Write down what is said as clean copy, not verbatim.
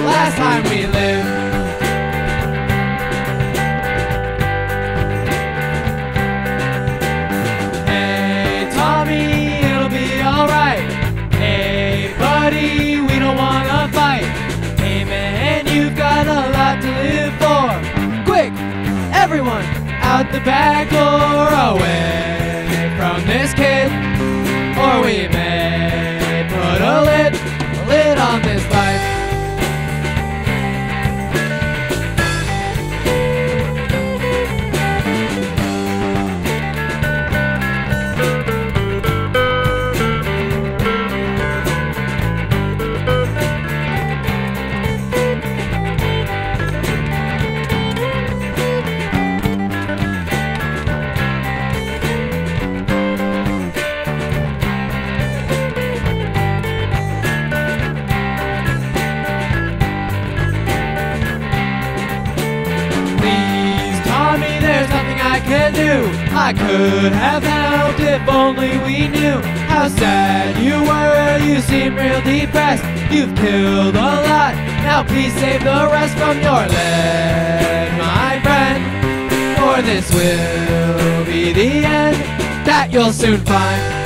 last time we lived. Hey Tommy, it'll be alright. Hey buddy, we don't wanna fight. Hey man, you've got a lot to live for. Quick, everyone, out the back door, away from this kid, or we may put a lid on this life. I could have helped if only we knew how sad you were. You seem real depressed. You've killed a lot. Now please save the rest from your leg, my friend, or this will be the end that you'll soon find.